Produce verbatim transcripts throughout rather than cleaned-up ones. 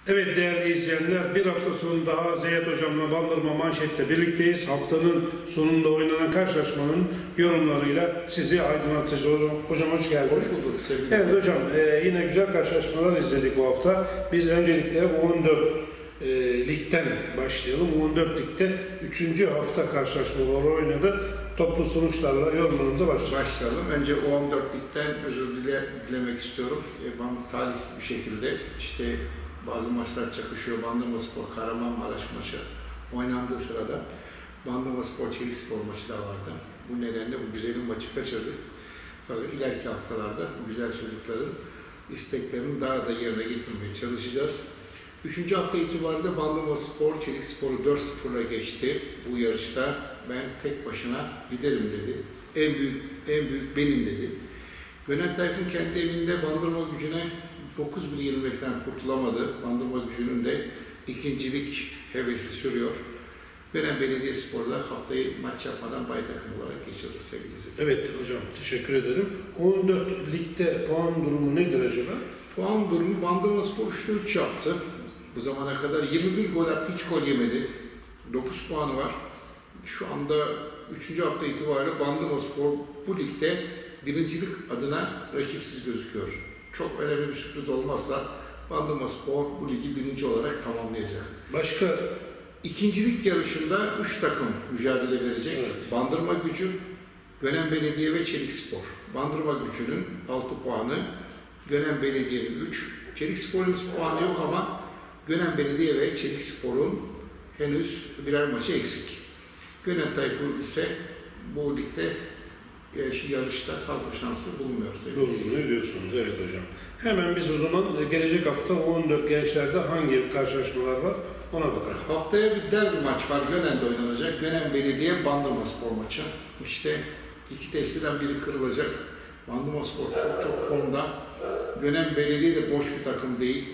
Evet değerli izleyenler, bir hafta sonu daha Zeyyet Hocam'la Bandırma Manşet'te birlikteyiz. Haftanın sonunda oynanan karşılaşmanın yorumlarıyla sizi aydınlatacağız. Hocam, hocam hoş geldiniz. Hoş bulduk sevgili. Evet hocam, e, yine güzel karşılaşmalar izledik bu hafta. Biz öncelikle U on dört e, ligden başlayalım. U on dört ligde üçüncü hafta karşılaşmaları oynadı. Toplu sonuçlarla yorumlarımıza başlayalım. Başlayalım. Önce U on dört ligden özür dile, dilemek istiyorum. E, ben talihsiz bir şekilde işte bazı maçlar çakışıyor. Bandırmaspor Kahramanmaraş maçı oynandığı sırada Bandırmaspor Çelikspor maçı da vardı. Bu nedenle bu güzel maçı kaçırdık. Fakat ileriki haftalarda bu güzel çocukların isteklerini daha da yerine getirmeye çalışacağız. Üçüncü hafta itibariyle Bandırmaspor Çelikspor'u dört sıfırla geçti. Bu yarışta ben tek başına giderim dedi. En büyük en büyük benim dedi. Bülent Tayfun kendi evinde Bandırma Gücü'ne dokuz bir yenilmekten kurtulamadı. Bandırma Gücü'nün de ikincilik hevesi sürüyor. Gönen Belediyespor'da haftayı maç yapmadan bay takım olarak geçirdi sevgili izleyiciler. Evet hocam, teşekkür ederim. U on dört ligde puan durumu nedir acaba? Puan durumu Bandırmaspor üçte üç yaptı. Bu zamana kadar yirmi bir gol attı, hiç gol yemedi. dokuz puanı var. Şu anda üçüncü hafta itibariyle Bandırmaspor bu ligde birincilik adına rakipsiz gözüküyor. Çok önemli bir sürpriz olmazsa Bandırmaspor bu ligi birinci olarak tamamlayacak. Başka? İkincilik yarışında üç takım mücadele verecek. Evet. Bandırma Gücü, Gönen Belediye ve Çelikspor. Bandırma Gücü'nün altı puanı, Gönen Belediye'nin üç. Çelikspor'un puanı yok ama Gönen Belediye ve Çelikspor'un henüz birer maçı eksik. Gönen Tayfun ise bu ligde yarışta fazla şansı bulmuyor. Doğru diyorsunuz, evet hocam. Hemen biz o zaman gelecek hafta U on dört gençlerde hangi karşılaşmalar var ona bakalım. Haftaya bir derbi maç var, Gönen'de oynanacak. Gönen Belediye Bandırmaspor maçı. İşte iki testiden biri kırılacak. Bandırmaspor çok çok formda. Gönen Belediye de boş bir takım değil.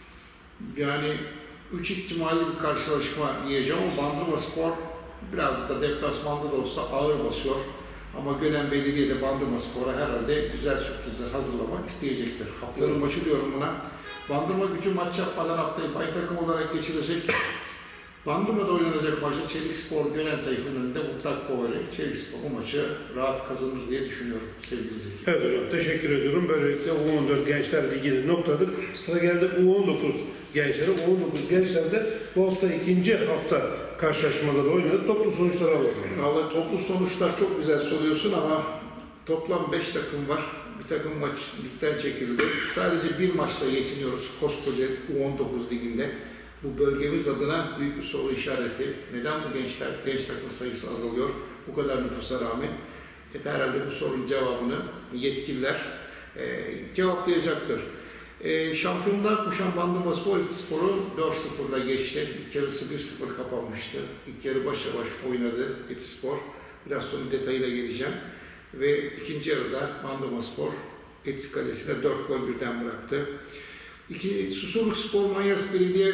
Yani üç ihtimalli bir karşılaşma diyeceğim ama Bandırmaspor biraz da deplasmanda da olsa ağır basıyor. Ama Gönen Belediye de Bandırmaspor'a herhalde güzel sürprizler hazırlamak isteyecektir. Haftanın evet. maçı diyorum buna. Bandırma Gücü maç yapmadan haftayı bay takım olarak geçirecek. Bandırma'da oynanacak maçı Çelikspor Gönen Tayfun'un da mutlak favori. Çelikspor bu maçı rahat kazanır diye düşünüyorum sevgili izleyiciler. Evet hocam, teşekkür ediyorum. Böylelikle U on dört Gençler Ligi'nin noktadır. Sıra geldi U on dokuz gençlere. U on dokuz gençlerde bu hafta ikinci hafta karşılaşmaları oynadı. Toplu sonuçları alalım. Vallahi toplu sonuçlar çok güzel soruyorsun ama toplam beş takım var. Bir takım maç ligden çekildi. Sadece bir maçla yetiniyoruz koskoca U on dokuz liginde. Bu bölgemiz adına büyük bir soru işareti. Neden bu gençler, genç takım sayısı azalıyor? Bu kadar nüfusa rağmen. E, herhalde bu sorunun cevabını yetkililer e, cevaplayacaktır. E, şampiyonluğa koşan Bandırmaspor Etispor'u dört sıfırla geçti. İlk yarısı bir sıfır kapanmıştı. İlk yarı başa baş oynadı Etispor. Biraz sonra detayına geleceğim. Ve ikinci yarıda Bandırmaspor Etis Kalesi'ne dört gol birden bıraktı. İki, Susurluk Spor Manyas Belediye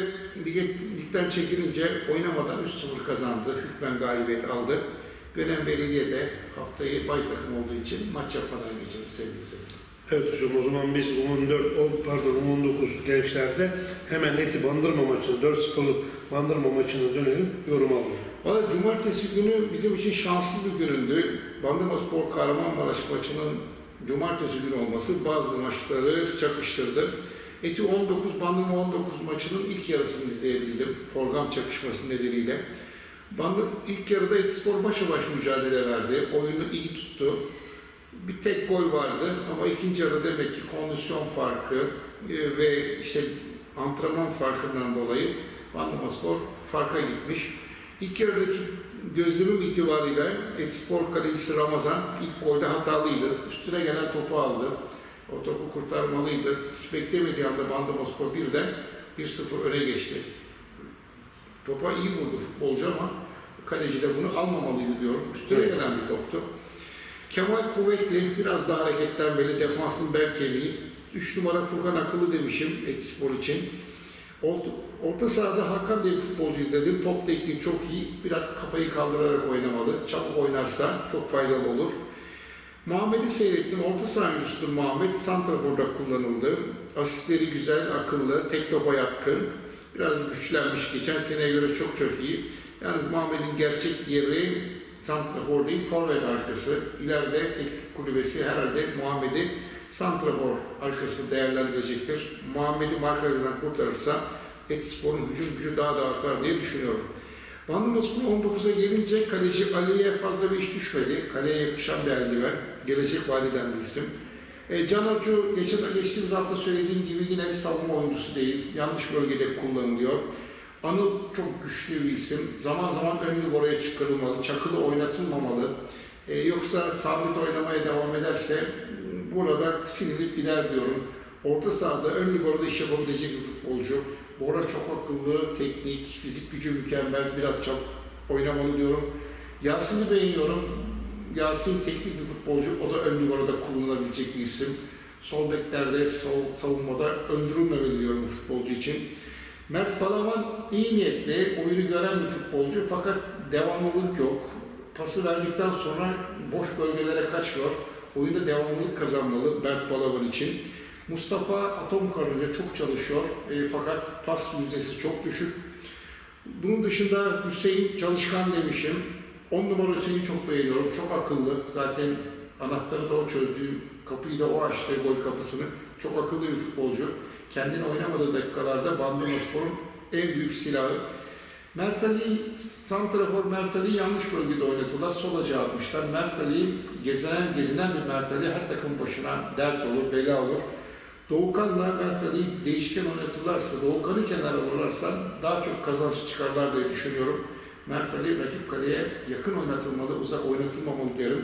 ligden çekilince oynamadan üç sıfır kazandı. Hükmen galibiyet aldı. Gönen Belediye de haftayı bay takım olduğu için maç yapmadan geçirdi sevgili seyirciler. Evet hocam, o zaman biz U on dört, pardon U on dokuz gençlerde hemen Eti Bandırma maçını, dört sıfırlık Bandırma maçına dönelim, yorum alalım. Valla cumartesi günü bizim için şanslı bir günündü. Bandırmaspor Kahramanmaraş maçının cumartesi günü olması bazı maçları çakıştırdı. Eti on dokuz, Bandırma on dokuz maçının ilk yarısını izleyebildim. Program çakışması nedeniyle. Bandır, ilk yarıda Etispor başa baş mücadele verdi. Oyunu iyi tuttu. Bir tek gol vardı ama ikinci yarıda demek ki kondisyon farkı e, ve işte antrenman farkından dolayı Bandırmaspor farka gitmiş. İlk yarıdaki gözlemim itibariyle Etispor kalecisi Ramazan ilk golde hatalıydı. Üstüne gelen topu aldı. O topu kurtarmalıydı. Hiç beklemediği anda Bandırmaspor birden bir sıfır öne geçti. Topa iyi vurdu futbolcu ama kaleci de bunu almamalıydı diyorum. Üstüne gelen bir toptu. Kemal kuvvetli, biraz daha hareketlenmeli, defansın bel kemiği. üç numara Furkan Akıllı demişim Etispor için. Orta, orta sahada Hakan diye bir futbolcu izledim. Top tekniği çok iyi. Biraz kafayı kaldırarak oynamalı. Çabuk oynarsa çok faydalı olur. Muhammed'i seyrettim. Orta saha oyuncusudur Muhammed. Santrafor'da kullanıldı. Asistleri güzel, akıllı, tek topa yatkın. Biraz güçlenmiş. Geçen seneye göre çok çok iyi. Yalnız Muhammed'in gerçek yeri santrafor değil, forvet arkası. İleride teknik kulübesi herhalde Muhammed'i santrafor arkası değerlendirecektir. Muhammed'i markalardan kurtarırsa Etispor'un hücum gücü daha da artar diye düşünüyorum. Bandırmaspor on dokuza gelince kaleci Ali'ye fazla bir iş düşmedi. Kaleye yakışan bir eldiven. Gelecek vadeden bir isim. E, Can Hocu geçen, geçtiğimiz hafta söylediğim gibi yine savunma oyuncusu değil. Yanlış bölgede kullanılıyor. Anıl çok güçlü bir isim. Zaman zaman önlü oraya çıkarılmalı. Çakılı oynatılmamalı. E, yoksa sabit oynamaya devam ederse burada silinip gider diyorum. Orta sahada ön libero'da iş yapabilecek bir futbolcu. Bora çok akıllı, teknik, fizik gücü mükemmel, biraz çok oynamalı diyorum. Yasin'i beğeniyorum. Yasin teknik bir futbolcu, o da ön libero'da kullanılabilecek bir isim. Sol beklerde, sol savunmada öldürülmemeli diyorum bu futbolcu için. Mert Balaban iyi niyetli, oyunu gören bir futbolcu fakat devamlılık yok. Pası verdikten sonra boş bölgelere kaçmıyor. Oyunda devamlılık kazanmalı Mert Balaban için. Mustafa atom karınca çok çalışıyor e, fakat pas yüzdesi çok düşük. Bunun dışında Hüseyin Çalışkan demişim. on numara Hüseyin'i çok beğeniyorum. Çok akıllı. Zaten anahtarı da o çözdü. Kapıyı da o açtı, gol kapısını. Çok akıllı bir futbolcu. Kendini oynamadığı dakikalarda Bandırmaspor'un en büyük silahı. Mert Ali, santrafor Mert Ali'yi yanlış bölgede oynatırlar. Sol açığa atmışlar. Mert Ali, gezinen, gezinen bir Mert Ali her takım başına dert olur, bela olur. Doğukan'la Mert Ali değişken oynatırlarsa, Doğukan'ı kenara vururlarsa daha çok kazanç çıkarlar diye düşünüyorum. Mert Ali rakip kaleye yakın oynatılmalı, uzak oynatılmamalı derim.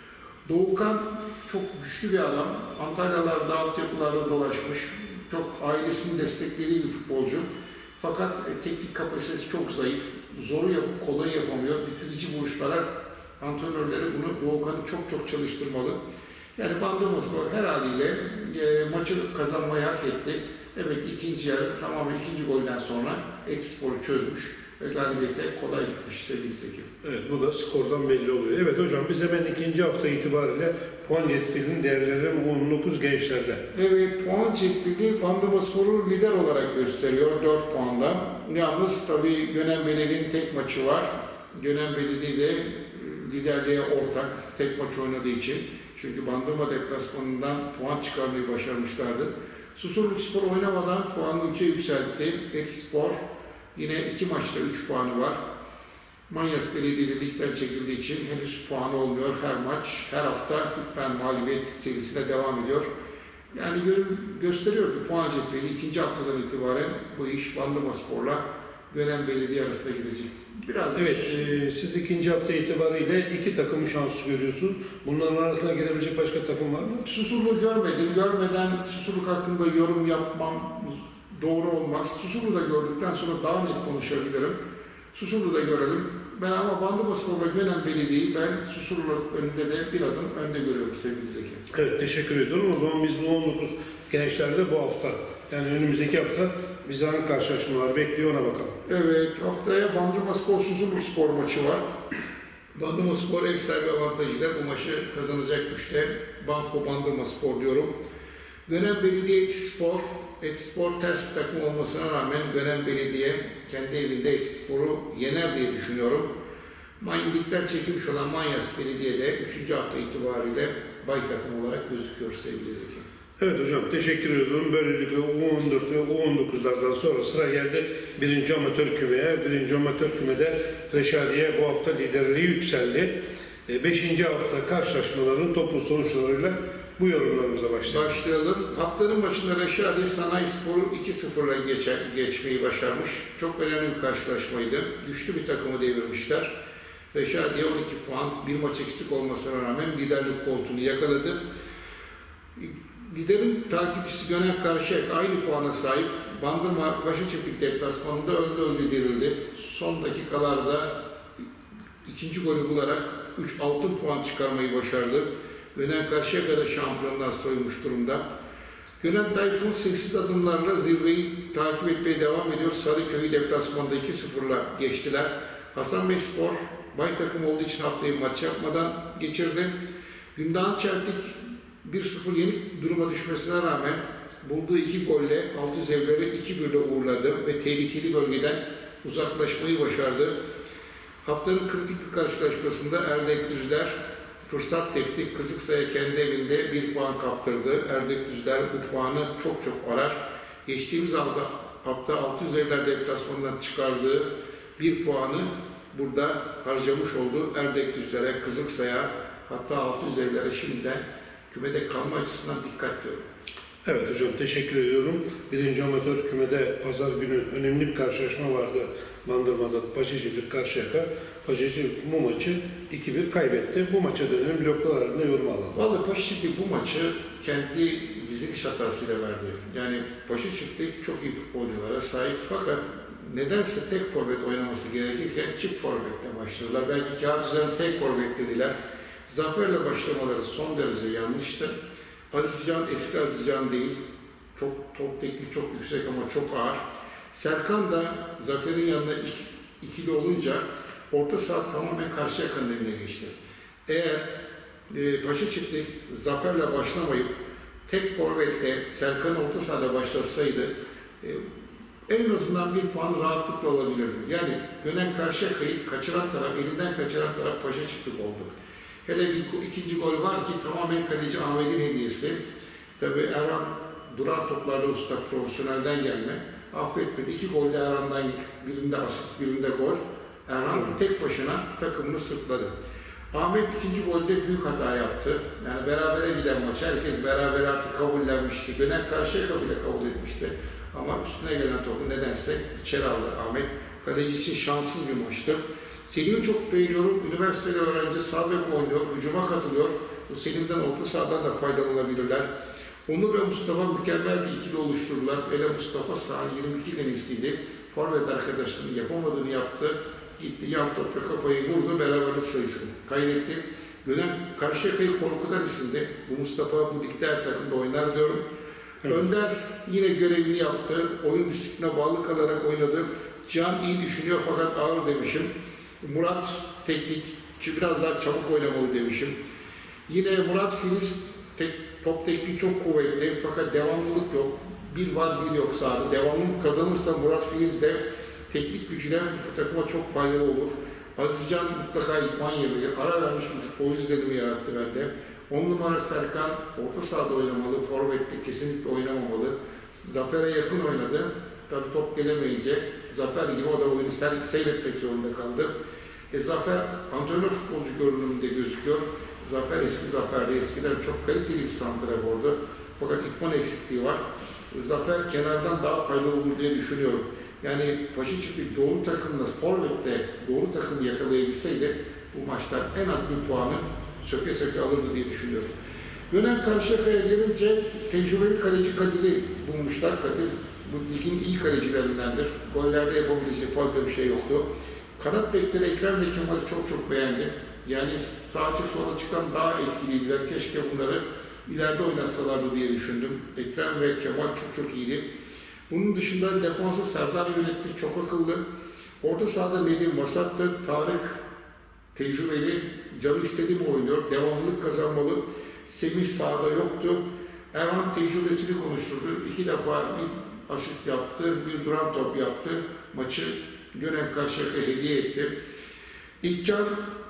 Doğukan çok güçlü bir adam. Antalyalarda, altyapılarda dolaşmış. Çok ailesinin desteklediği bir futbolcu. Fakat e, teknik kapasitesi çok zayıf. Zoru yapıp kolay yapamıyor. Bitirici vuruşlara antrenörleri bunu Doğukan'ı çok çok çalıştırmalı. Yani Bandırmaspor her haliyle e, maçı kazanmayı hak etti. Demek ki ikinci yarı tamamen ikinci golden sonra Etispor'u çözmüş ve galibiyete kolay gitmiş sevgili Zeki. Evet, bu da skordan belli oluyor. Evet hocam, biz hemen ikinci hafta itibariyle puan cetvelinin değerlerini on dokuz gençlerde. Evet, puan cetveli Bandırmaspor'u lider olarak gösteriyor dört puanla. Yalnız tabii Gönenbeli'nin tek maçı var. Gönenbeli de liderliğe ortak, tek maç oynadığı için. Çünkü Bandırma deplasmanından puan çıkarmayı başarmışlardı. Susurlukspor oynamadan puanını üçe yükseltti. Etispor yine iki maçta üç puanı var. Manyas Belediyeli ligden çekildiği için henüz puanı olmuyor. Her maç, her hafta hükmen mağlubiyet serisine devam ediyor. Yani gösteriyor ki puan cetveli ikinci haftadan itibaren bu iş Bandırmaspor'la Gönen Belediye arasında gidecek. Biraz evet, e, siz ikinci hafta itibariyle iki takımı şanslı görüyorsunuz. Bunların arasına girebilecek başka takım var mı? Susurluğu görmedim. Görmeden Susurluk hakkında yorum yapmam doğru olmaz. Susurluğu da gördükten sonra daha net konuşabilirim. Susurluğu da görelim. Ben ama Bandırmaspor ve Gönen Belediye'yi ben Susurluk önünde de bir adım önde görüyorum sevgili Zeki. Evet, teşekkür ediyorum. O zaman biz bu on dokuz gençlerde bu hafta, yani önümüzdeki hafta bize hangi karşılaşmalar bekliyor ona bakalım. Evet, haftaya Bandırmaspor Susurlukspor maçı var. Bandırmaspor ev sahibi avantajıyla bu maçı kazanacak güçte. Banko Bandırmaspor diyorum. Gönen Belediye Etispor. Etispor ters bir takım olmasına rağmen Gönen Belediye kendi evinde Etispor'u yener diye düşünüyorum. Ligden çekilmiş olan Manyas Belediye de üçüncü hafta itibariyle bay takım olarak gözüküyor sevgili Zeki. Evet hocam, teşekkür ediyorum. Böylelikle U on dört ve U on dokuzlardan sonra sıra geldi birinci amatör kümeye. birinci amatör kümede Reşadiye bu hafta liderliği yükseldi. beşinci hafta karşılaşmaların toplu sonuçlarıyla bu yorumlarımıza başlayalım. Başlayalım. Haftanın başında Reşadiye Sanayi Sporu iki sıfırla geçe, geçmeyi başarmış. Çok önemli bir karşılaşmaydı. Güçlü bir takımı devirmişler. Reşadiye on iki puan, bir maç eksik olmasına rağmen liderlik koltuğunu yakaladı. Liderin takipçisi Gönen Karşıyak aynı puana sahip. Bandırma Paşa Çiftlik deplasmanında önde önde dirildi. Son dakikalarda ikinci golü bularak üç altın puan çıkarmayı başardı. Gönen Karşıyak'a da şampiyonlar soymuş durumda. Gönen Tayfun sessiz adımlarla zirveyi takip etmeye devam ediyor. Sarıköy deplasmanda iki sıfırla geçtiler. Hasan Bey Spor bay takım olduğu için haftayı maç yapmadan geçirdi. Gündoğan Çeltik bir sıfır yenik duruma düşmesine rağmen bulduğu iki golle Altuzevleri iki birle uğurladı ve tehlikeli bölgeden uzaklaşmayı başardı. Haftanın kritik bir karşılaşmasında Erdek Düzler fırsat tepti. Kızıksaya kendi evinde bir puan kaptırdı. Erdek Düzler bu puanı çok çok arar. Geçtiğimiz hafta, hafta Altuzevler deplasmanından çıkardığı bir puanı burada harcamış oldu. Erdek Düzler'e, Kızıksay'a, hatta Altuzevler'e şimdiden kümede kalma açısından dikkat diyorum. Evet hocam, teşekkür ediyorum. Birinci amatör kümede pazar günü önemli bir karşılaşma vardı. Bandırma'da Paşacık Karşıyaka. Paşacık bu maçı iki bir kaybetti. Bu maça dönelim, bloklar halinde yorum alalım. Vallahi Paşacık bu maçı kendi diziliş hatasıyla verdi. Yani Paşacık çok iyi futbolculara sahip, fakat nedense tek forvet oynaması gerekirken çift forvetle başladılar. Belki kağıt üzerinde tek forvet dediler. Zaferle başlamaları son derece yanlıştı. Azizcan eski Azizcan değil. Çok top tekniği çok yüksek ama çok ağır. Serkan da Zafer'in yanında ikili olunca orta saha tamamen Karşıyaka'nın eline geçti. Eğer e, Paşa çifti Zafer'le başlamayıp tek forvetle Serkan orta sahada başlasaydı e, en azından bir puan rahatlıkla alabilirdi. Yani dönen Karşıyaka'yı kaçıran taraf, elinden kaçıran taraf Paşa çifti oldu. Hele bir ikinci gol var ki tamamen kaleci Ahmet'in hediyesi. Tabii Erhan duran toplarda usta, profesyonelden gelme. Affetmedi. İki golde Erhan'dan, birinde asist, birinde gol. Erhan tek başına takımını sırtladı. Ahmet ikinci golde büyük hata yaptı. Yani berabere giden maç, herkes beraber artık kabullenmişti. Dönen Karşıyaka bile kabul etmişti. Ama üstüne gelen topu nedense içeri aldı Ahmet. Kaleci için şanssız bir maçtı. Selim'i çok beğeniyorum. Üniversiteli öğrenci sağ bek oynuyor, hücuma katılıyor. Bu Selim'den orta sahadan da faydalanabilirler. Onur ve Mustafa mükemmel bir ikili oluşturdular. Hele Mustafa saha yirmi iki tenisliydi. Forvet arkadaşlarının yapamadığını yaptı. Gitti yan topla kafayı vurdu, beraberlik sayısını kaydetti. Dönem Karşıyaka'yı korkutan isimdi. Bu Mustafa bu ligde her takımda oynar diyorum. Evet. Önder yine görevini yaptı. Oyun disipline bağlı kalarak oynadı. Can iyi düşünüyor fakat ağır demişim. Murat teknik, biraz daha çabuk oynamalı demişim. Yine Murat Filiz tek, top tekniği çok kuvvetli fakat devamlılık yok. Bir var bir yok sahada. Devamlılık kazanırsa Murat Filiz de teknik gücüne bu takıma çok faydalı olur. Azizcan mutlaka idman yemeli. Ara vermiş bir futbol izlenimi yarattı bende. On numara Serkan orta sahada oynamalı, forvette kesinlikle oynamamalı. Zafer'e yakın oynadı. Tabii top gelemeyince Zafer gibi o da oyunu seyretmek zorunda kaldı. E, Zafer antrenör futbolcu görünümünde gözüküyor. Zafer eski Zafer'de, eskiden çok kaliteli bir santrafordu. Fakat idman eksikliği var. E, Zafer kenardan daha faydalı olur diye düşünüyorum. Yani Paşa çiftlik doğru takımla, forvette doğru takımı yakalayabilseydi bu maçta en az bir puanı söke söke alırdı diye düşünüyorum. Dönem Karşıyaka'ya gelince tecrübeli kaleci Kadir'i bulmuşlar. Kadir bu ligin iyi kalecilerindendir. Gollerde yapabilecek fazla bir şey yoktu. Kanat bekleri Ekrem ve Kemal'i çok çok beğendim. Yani sağ açık sol açıktan daha etkiliydiler. Keşke bunları ileride oynatsalardı diye düşündüm. Ekrem ve Kemal çok çok iyiydi. Bunun dışında defansı Serdar yönetti, çok akıllı. Orta sahada Nedim Vasat'tı, Tarık tecrübeli, canı istediği mi oynuyor, devamlılık kazanmalı. Semih sahada yoktu. Erhan tecrübesini konuşturdu. İki defa bir asist yaptı, bir duran top yaptı. Maçı Gönen Karşıyaka hediye etti. İlkcan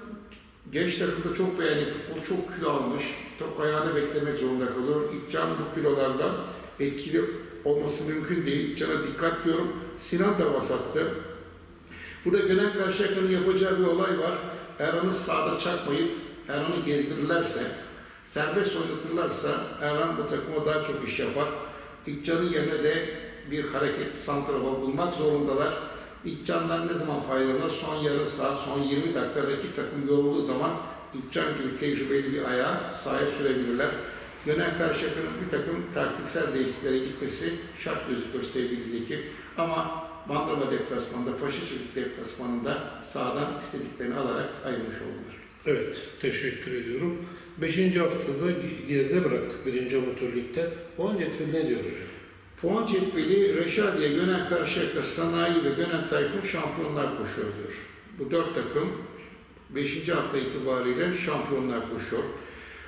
genç takımda çok beğendiği futbol, çok kilo almış. Top ayağını beklemek zorunda kalıyor. İlkcan bu kilolarla etkili olması mümkün değil. İlkcan'a dikkat diyorum. Sinan da vasattı. Burada Gönen Karşıyaka'nın yapacağı bir olay var. Erhan'ı sağda çakmayıp Erhan'ı gezdirirlerse, serbest oynatırlarsa Erhan bu takıma daha çok iş yapar. İlkcan'ın yerine de bir hareket santrafor bulmak zorundalar. İlkcan'dan ne zaman faydalanır? Son yarım saat, son yirmi dakika rakip takım yorulduğu zaman İlkcan gibi tecrübeli bir ayağı sahaya sürebilirler. Gönen Karşıyaka'nın bir takım taktiksel değişikliklere gitmesi şart gözüküyor sevgili Zeki. Ama Bandırma deplasmanında, Paşacık deplasmanında sahadan istediklerini alarak ayrılmış oldular. Evet, teşekkür ediyorum. Beşinci haftada geride bıraktık birinci amatör ligde. Puan cetveli ne diyor hocam? Puan cetveli Reşadiye, Gönen Karşıyaka, Sanayi ve Gönen Tayfun şampiyonlar koşuyor diyor. Bu dört takım beşinci hafta itibariyle şampiyonlar koşuyor.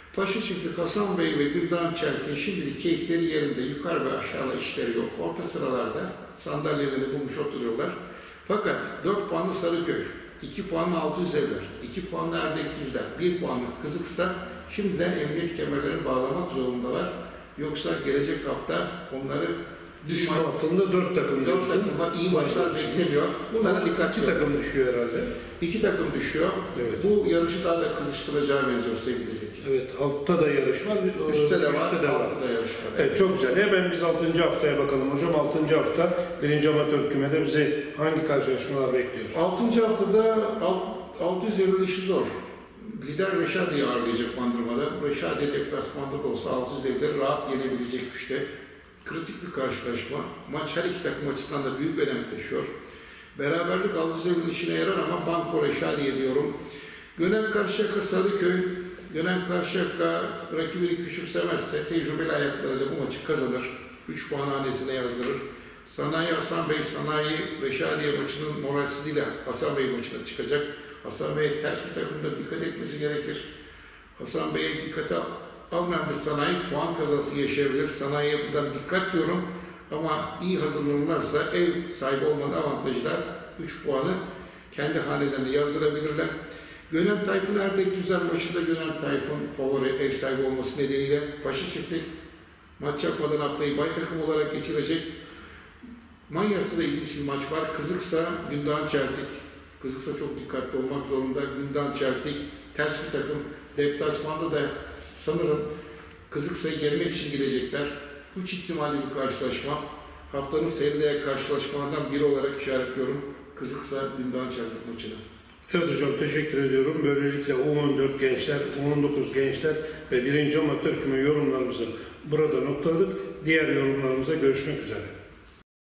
Paşa Çiftlik Hasan Bey ve Güldan Çeltik'in şimdilik keyifleri yerinde, yukarı ve aşağıda işleri yok. Orta sıralarda sandalyelerini bulmuş oturuyorlar. Fakat dört puanlı Sarıköy, iki puanlı Altıyüzevler, iki puanlı Erdek Düzler, bir puanlı Kızıksa şimdiden emniyet kemerlerini bağlamak zorundalar. Yoksa gelecek hafta onları Düşme hattında dört takım. dört takım var, iyi maçlar beklemiyor. Bunlara dikkatli İki takım düşüyor herhalde. İki takım düşüyor. Evet. Bu yarışı daha da kızıştıracağı benziyor sevgili Zeki. Evet, altta da yarış var. Üstte de var, üstte de var. altta da yarış var. Evet, çok güzel. Hemen biz altıncı haftaya bakalım hocam. altıncı hafta birinci amatör kümede bizi hangi karşılaşmalar bekliyor? altıncı haftada altı yüz elli işi zor. Lider Reşadi'yi ağırlayacak Bandırma'da. Reşadi deplasmanda da olsa altı yüz ellileri rahat yenebilecek güçte. Kritik bir karşılaşma. Maç her iki takım açısından da büyük önem taşıyor. Beraberlik altı yüz ellinin işine yarar ama Banko Reşadi'ye diyorum. Gönen Karşıyaka Sarıköy, Gönen Karşıyaka rakibini küçümsemezse tecrübeli ayaklarıyla bu maçı kazanır. üç puan hanesine yazdırır. Sanayi Hasan Bey, Sanayi Reşadiye maçının moralsizliğiyle Hasan Bey maçına çıkacak. Hasan Bey'e ters bir takımda dikkat etmesi gerekir. Hasan Bey'e dikkate almayan bir Sanayi puan kazası yaşayabilir. Sanayiye buradan dikkat diyorum. Ama iyi hazırlanırlarsa ev sahibi olmanın avantajıyla üç puanı kendi hanelerine yazdırabilirler. Gönen Tayfun Erdek Düzen maçında Gönen Tayfun favori ev sahibi olması nedeniyle Paşa Çiftlik maç yapmadan haftayı bay takım olarak geçirecek. Manyas'ta da ilginç bir maç var. Kızıksa Gündoğan Çeltik. Kızıksa çok dikkatli olmak zorunda. Gündoğan Çeltik ters bir takım. Deplasmanda da sanırım Kızıksa'yı yenmek için gidecekler. Üç ihtimalli bir karşılaşma. Haftanın seyirdiği karşılaşmalardan biri olarak işaretliyorum. Kızıksa Gündoğan Çeltik maçını. Evet hocam, teşekkür ediyorum. Böylelikle U on dört gençler, U on dokuz gençler ve birinci amatör küme yorumlarımızı burada noktaladık. Diğer yorumlarımıza görüşmek üzere.